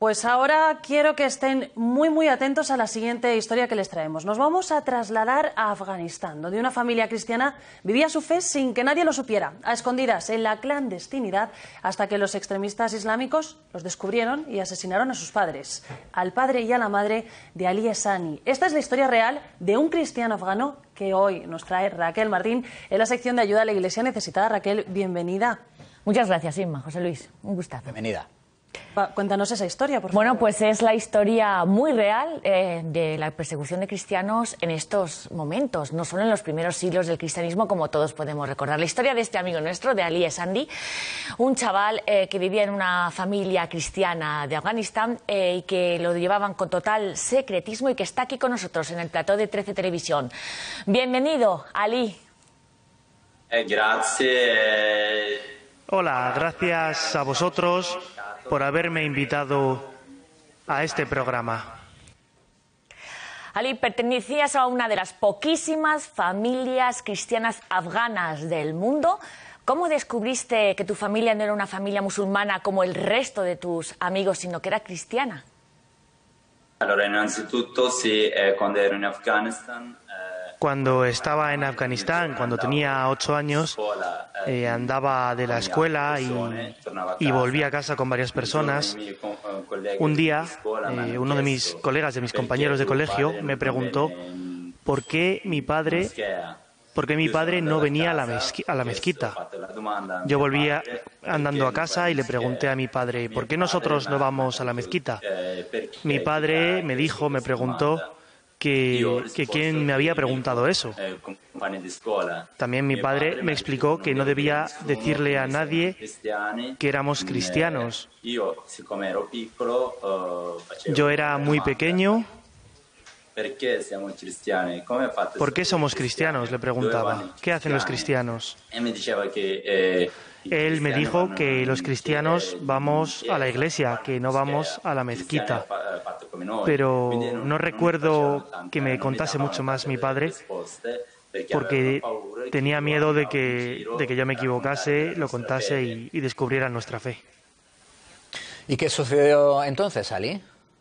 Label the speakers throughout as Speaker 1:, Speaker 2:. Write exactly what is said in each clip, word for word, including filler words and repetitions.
Speaker 1: Pues ahora quiero que estén muy muy atentos a la siguiente historia que les traemos. Nos vamos a trasladar a Afganistán, donde una familia cristiana vivía su fe sin que nadie lo supiera, a escondidas, en la clandestinidad, hasta que los extremistas islámicos los descubrieron y asesinaron a sus padres, al padre y a la madre de Ali Esani. Esta es la historia real de un cristiano afgano que hoy nos trae Raquel Martín en la sección de ayuda a la Iglesia necesitada. Raquel, bienvenida.
Speaker 2: Muchas gracias, Inma. José Luis, un gustazo.
Speaker 3: Bienvenida.
Speaker 1: Cuéntanos esa historia, por favor.
Speaker 2: Bueno, pues es la historia muy real eh, de la persecución de cristianos en estos momentos, no solo en los primeros siglos del cristianismo, como todos podemos recordar. La historia de este amigo nuestro, de Ali Esani, un chaval eh, que vivía en una familia cristiana de Afganistán eh, y que lo llevaban con total secretismo y que está aquí con nosotros en el plató de trece Televisión. Bienvenido, Ali.
Speaker 4: Eh, gracias.
Speaker 5: Hola, gracias a vosotros por haberme invitado a este programa.
Speaker 2: Ali, pertenecías a una de las poquísimas familias cristianas afganas del mundo. ¿Cómo descubriste que tu familia no era una familia musulmana como el resto de tus amigos, sino que era cristiana?
Speaker 4: Allora, innanzitutto, sì, eh, cuando ero in Afghanistan, eh,
Speaker 5: Cuando estaba en Afganistán, cuando tenía ocho años, eh, andaba de la escuela y, y volví a casa con varias personas. Un día, eh, uno de mis colegas, de mis compañeros de colegio, me preguntó por qué mi padre, por qué mi padre no venía a la, mezqui- a la mezquita. Yo volvía andando a casa y le pregunté a mi padre, ¿por qué nosotros no vamos a la mezquita? Mi padre me dijo, me preguntó que, que quién me había preguntado eso. También mi padre me explicó que no debía decirle a nadie que éramos cristianos. Yo era muy pequeño. ¿Por qué somos cristianos?, le preguntaba. ¿Qué hacen los cristianos? Él me dijo que los cristianos vamos a la iglesia, que no vamos a la mezquita. Pero no recuerdo que me contase mucho más mi padre, porque tenía miedo de que, de que yo me equivocase, lo contase y, y descubriera nuestra fe.
Speaker 3: ¿Y qué sucedió entonces, Ali?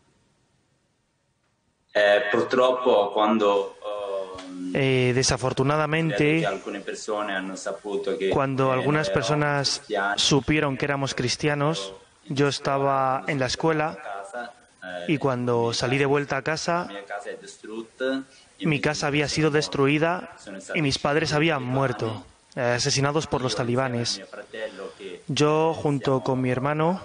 Speaker 4: eh, purtroppo, quando
Speaker 5: Eh, desafortunadamente, cuando algunas personas supieron que éramos cristianos, yo estaba en la escuela y cuando salí de vuelta a casa, mi casa había sido destruida y mis padres habían muerto, eh, asesinados por los talibanes. Yo, junto con mi hermano,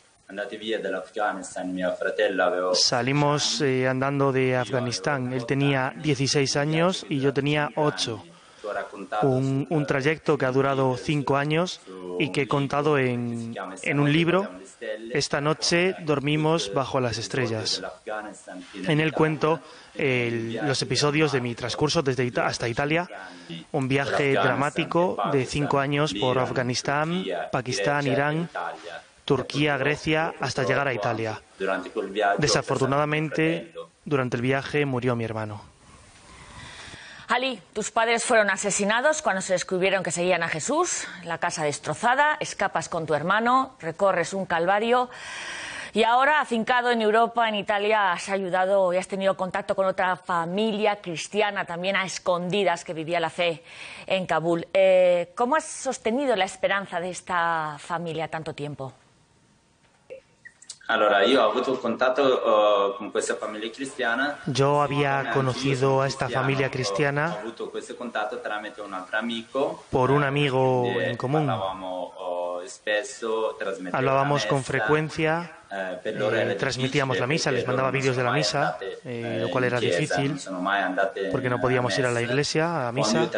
Speaker 5: salimos eh, andando de Afganistán. Él tenía dieciséis años y yo tenía ocho. Un, un trayecto que ha durado cinco años y que he contado en, en un libro. Esta noche dormimos bajo las estrellas. En él cuento el, los episodios de mi transcurso desde Ita- hasta Italia, un viaje dramático de cinco años por Afganistán, Pakistán, Irán, Turquía, Grecia, hasta llegar a Italia. Desafortunadamente, durante el viaje murió mi hermano.
Speaker 2: Ali, tus padres fueron asesinados cuando se descubrieron que seguían a Jesús, la casa destrozada, escapas con tu hermano, recorres un calvario y ahora, afincado en Europa, en Italia, has ayudado y has tenido contacto con otra familia cristiana, también a escondidas, que vivía la fe en Kabul. Eh, ¿Cómo has sostenido la esperanza de esta familia tanto tiempo?
Speaker 4: Allora, io ho avuto contatto uh, con questa famiglia cristiana.
Speaker 5: Yo había conocido a esta familia
Speaker 4: Ho
Speaker 5: cristiana
Speaker 4: avuto questo contatto tramite un altro amico.
Speaker 5: por un amigo en común.
Speaker 4: Parlavamo uh, spesso, trasmetteva
Speaker 5: Hablábamos
Speaker 4: la
Speaker 5: con
Speaker 4: messa.
Speaker 5: frecuencia,
Speaker 4: Eh, per loro era
Speaker 5: eh, transmitíamos la misa, les mandaba vídeos de la misa, eh, lo cual era difícil porque no podíamos ir a la iglesia, a misa.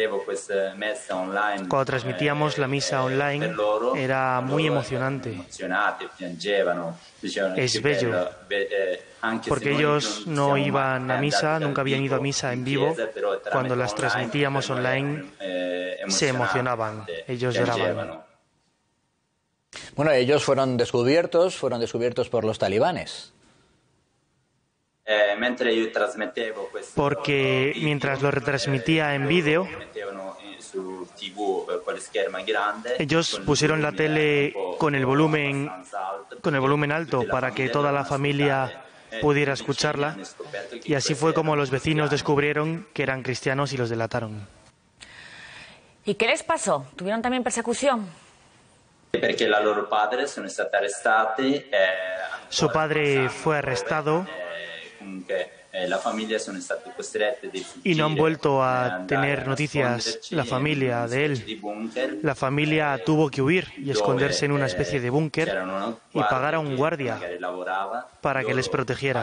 Speaker 5: Cuando transmitíamos la misa online era muy emocionante. Es bello, porque ellos no iban a misa, nunca habían ido a misa en vivo. Cuando las transmitíamos online se emocionaban, ellos lloraban.
Speaker 3: Bueno, ellos fueron descubiertos, fueron descubiertos por los talibanes.
Speaker 5: porque mientras lo retransmitía en vídeo, ellos pusieron la tele con el volumen, con el volumen alto para que toda la familia pudiera escucharla, y así fue como los vecinos descubrieron que eran cristianos y los delataron.
Speaker 2: ¿Y qué les pasó? ¿Tuvieron también persecución?
Speaker 5: Su padre fue arrestado y no han vuelto a tener noticias la familia de él. La familia tuvo que huir y esconderse en una especie de búnker y pagar a un guardia para que les protegiera.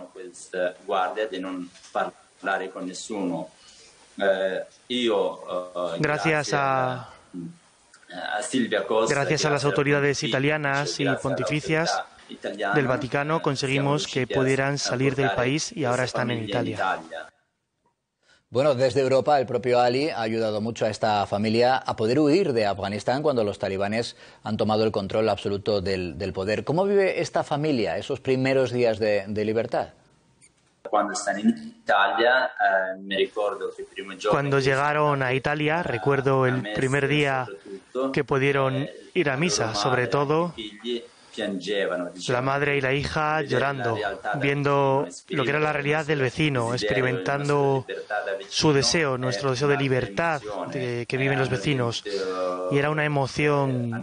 Speaker 5: Gracias a, gracias a las autoridades italianas y pontificias del Vaticano conseguimos que pudieran salir del país y ahora están en Italia.
Speaker 3: Bueno, desde Europa el propio Ali ha ayudado mucho a esta familia a poder huir de Afganistán cuando los talibanes han tomado el control absoluto del, del poder. ¿Cómo vive esta familia esos primeros días de, de libertad?
Speaker 5: Cuando llegaron a Italia, recuerdo el primer día que pudieron ir a misa, sobre todo la madre y la hija llorando, viendo lo que era la realidad del vecino, experimentando su deseo, nuestro deseo de libertad de, que viven los vecinos. Y era una emoción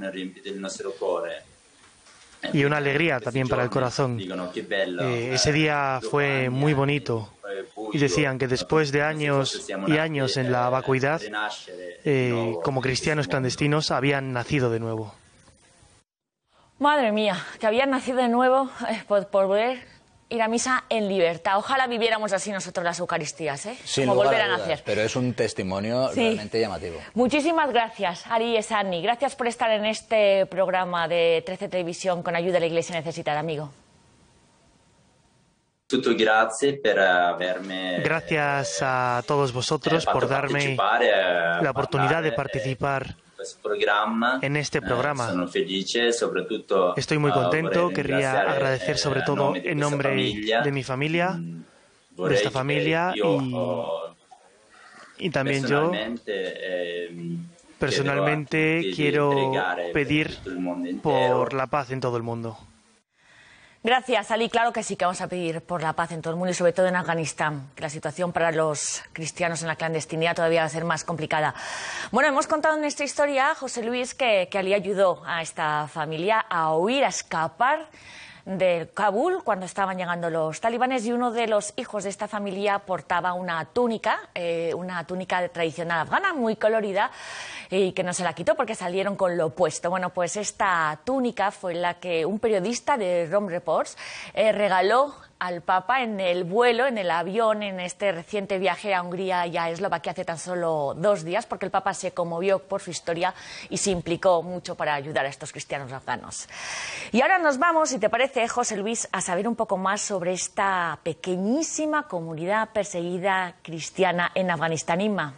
Speaker 5: y una alegría también para el corazón. Eh, ese día fue muy bonito y decían que después de años y años en la vacuidad, eh, como cristianos clandestinos, habían nacido de nuevo.
Speaker 2: Madre mía, que habían nacido de nuevo eh, por, por poder ir a misa en libertad. Ojalá viviéramos así nosotros las Eucaristías, ¿eh?
Speaker 3: Sin
Speaker 2: Como
Speaker 3: lugar
Speaker 2: volver
Speaker 3: a
Speaker 2: a
Speaker 3: dudas,
Speaker 2: nacer.
Speaker 3: pero es un testimonio
Speaker 2: Sí.
Speaker 3: realmente llamativo.
Speaker 2: Muchísimas gracias, Ari Esarni. Gracias por estar en este programa de trece Televisión con ayuda de la Iglesia Necesitada, amigo.
Speaker 5: Gracias a todos vosotros por darme la oportunidad de participar en este programa. Estoy muy contento, querría agradecer sobre todo en nombre de mi familia, de esta familia y, y también yo personalmente quiero pedir por la paz en todo el mundo.
Speaker 2: Gracias, Ali. Claro que sí que vamos a pedir por la paz en todo el mundo y sobre todo en Afganistán, que la situación para los cristianos en la clandestinidad todavía va a ser más complicada. Bueno, hemos contado en esta historia, José Luis, que, que Ali ayudó a esta familia a huir, a escapar de Kabul cuando estaban llegando los talibanes, y uno de los hijos de esta familia portaba una túnica, eh, una túnica tradicional afgana muy colorida, y que no se la quitó porque salieron con lo opuesto. Bueno, pues esta túnica fue la que un periodista de Rome Reports eh, regaló al Papa en el vuelo, en el avión, en este reciente viaje a Hungría y a Eslovaquia hace tan solo dos días, porque el Papa se conmovió por su historia y se implicó mucho para ayudar a estos cristianos afganos. Y ahora nos vamos, si te parece, José Luis, a saber un poco más sobre esta pequeñísima comunidad perseguida cristiana en Afganistán. Inma.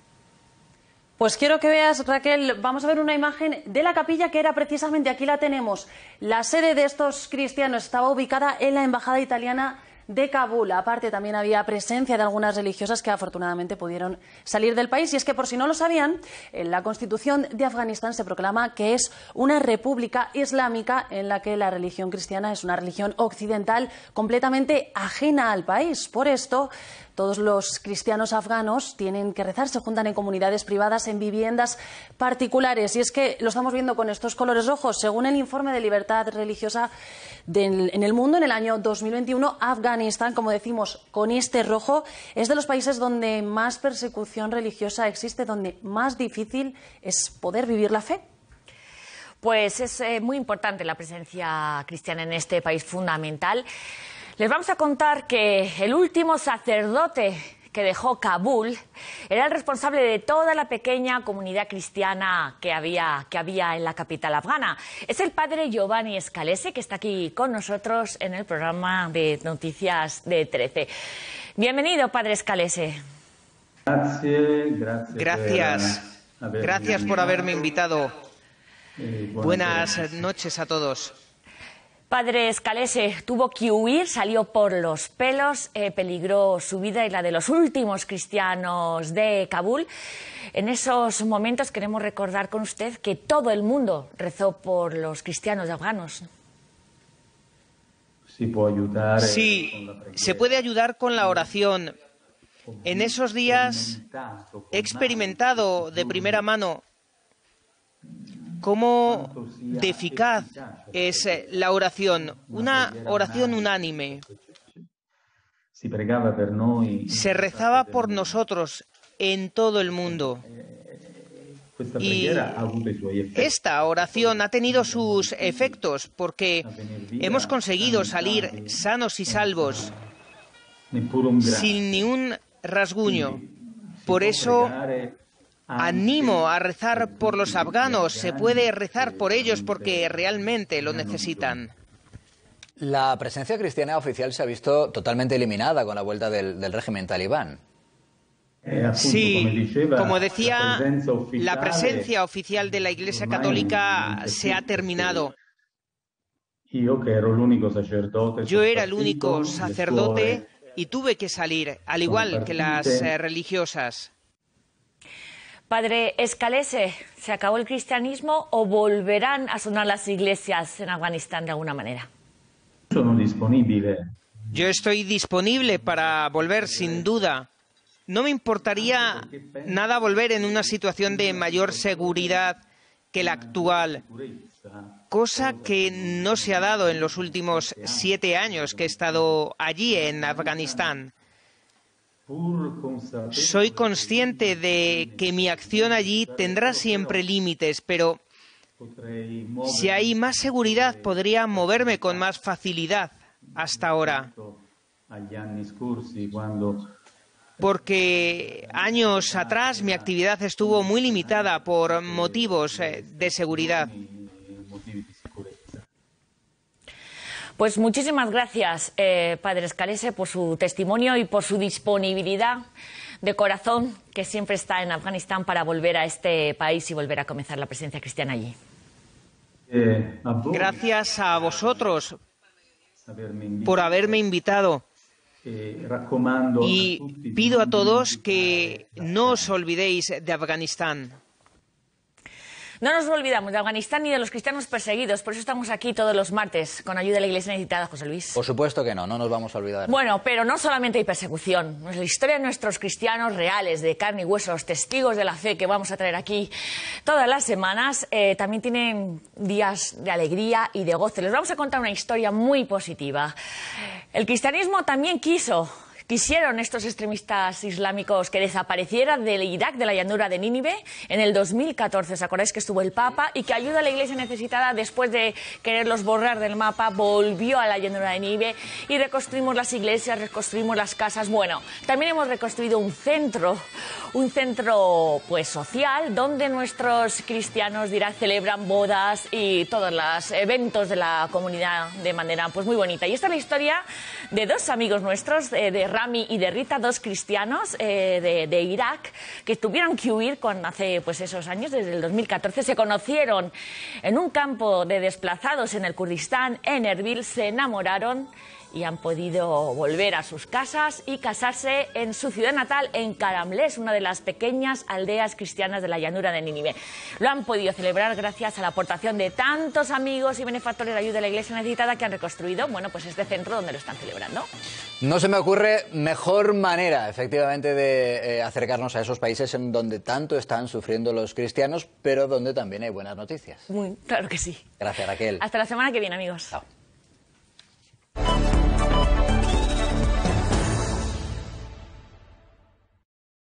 Speaker 1: Pues quiero que veas, Raquel, vamos a ver una imagen de la capilla que era precisamente, aquí la tenemos. La sede de estos cristianos estaba ubicada en la embajada italiana de Kabul. Aparte, también había presencia de algunas religiosas que afortunadamente pudieron salir del país. Y es que, por si no lo sabían, en la Constitución de Afganistán se proclama que es una república islámica en la que la religión cristiana es una religión occidental completamente ajena al país. Por esto, todos los cristianos afganos tienen que rezar, se juntan en comunidades privadas, en viviendas particulares. Y es que lo estamos viendo con estos colores rojos. Según el informe de libertad religiosa del, en el mundo, en el año dos mil veintiuno, Afganistán, como decimos, con este rojo, es de los países donde más persecución religiosa existe, donde más difícil es poder vivir la fe.
Speaker 2: Pues es eh, muy importante la presencia cristiana en este país fundamental. Les vamos a contar que el último sacerdote que dejó Kabul era el responsable de toda la pequeña comunidad cristiana que había, que había en la capital afgana. Es el padre Giovanni Scalese, que está aquí con nosotros en el programa de Noticias de trece. Bienvenido, padre Scalese.
Speaker 6: Gracias, gracias.
Speaker 7: Gracias, gracias por haberme invitado. Buenas noches a todos.
Speaker 2: Padre Scalese tuvo que huir, salió por los pelos, eh, peligró su vida y la de los últimos cristianos de Kabul. En esos momentos queremos recordar con usted que todo el mundo rezó por los cristianos afganos.
Speaker 7: Sí, se puede ayudar con la oración. En esos días he experimentado de primera mano cómo de eficaz es la oración, una oración unánime. Se rezaba por nosotros en todo el mundo. Y esta oración ha tenido sus efectos porque hemos conseguido salir sanos y salvos, sin ni un rasguño. Por eso animo a rezar por los afganos. Se puede rezar por ellos porque realmente lo necesitan.
Speaker 3: La presencia cristiana oficial se ha visto totalmente eliminada con la vuelta del, del régimen talibán.
Speaker 7: Sí, como decía, la presencia oficial de la Iglesia Católica se ha terminado. Yo era el único sacerdote y tuve que salir, al igual que las eh, religiosas.
Speaker 2: Padre Scalese, ¿se acabó el cristianismo o volverán a sonar las iglesias en Afganistán de alguna manera?
Speaker 7: Yo estoy disponible para volver, sin duda. No me importaría nada volver en una situación de mayor seguridad que la actual, cosa que no se ha dado en los últimos siete años que he estado allí en Afganistán. Soy consciente de que mi acción allí tendrá siempre límites, pero si hay más seguridad podría moverme con más facilidad hasta ahora. Porque años atrás mi actividad estuvo muy limitada por motivos de seguridad.
Speaker 2: Pues muchísimas gracias, eh, Padre Scalese, por su testimonio y por su disponibilidad de corazón que siempre está en Afganistán para volver a este país y volver a comenzar la presencia cristiana allí.
Speaker 7: Gracias a vosotros por haberme invitado. Y pido a todos que no os olvidéis de Afganistán.
Speaker 2: No nos olvidamos de Afganistán ni de los cristianos perseguidos, por eso estamos aquí todos los martes con ayuda de la Iglesia Necesitada, José Luis.
Speaker 3: Por supuesto que no, no nos vamos a olvidar.
Speaker 2: Bueno, pero no solamente hay persecución. La historia de nuestros cristianos reales, de carne y huesos, testigos de la fe que vamos a traer aquí todas las semanas, eh, también tienen días de alegría y de goce. Les vamos a contar una historia muy positiva. El cristianismo también quiso... Quisieron estos extremistas islámicos que desapareciera del Irak, de la llanura de Nínive, en el dos mil catorce. ¿Os acordáis que estuvo el Papa? Y que ayuda a la Iglesia Necesitada, después de quererlos borrar del mapa, volvió a la llanura de Nínive y reconstruimos las iglesias, reconstruimos las casas. Bueno, también hemos reconstruido un centro, un centro pues social, donde nuestros cristianos dirá, celebran bodas y todos los eventos de la comunidad de manera pues muy bonita. Y esta es la historia de dos amigos nuestros, eh, de Rami y de Rita, dos cristianos eh, de, de Irak, que tuvieron que huir con, hace pues esos años, desde el dos mil catorce. Se conocieron en un campo de desplazados en el Kurdistán, en Erbil, se enamoraron y han podido volver a sus casas y casarse en su ciudad natal, en Karamles, una de las pequeñas aldeas cristianas de la llanura de Nínive. Lo han podido celebrar gracias a la aportación de tantos amigos y benefactores de ayuda de la Iglesia Necesitada que han reconstruido, bueno, pues este centro donde lo están celebrando.
Speaker 3: No se me ocurre mejor manera, efectivamente, de eh, acercarnos a esos países en donde tanto están sufriendo los cristianos, pero donde también hay buenas noticias.
Speaker 2: Muy, claro que sí.
Speaker 3: Gracias, Raquel.
Speaker 2: Hasta la semana que viene, amigos.
Speaker 3: Chao.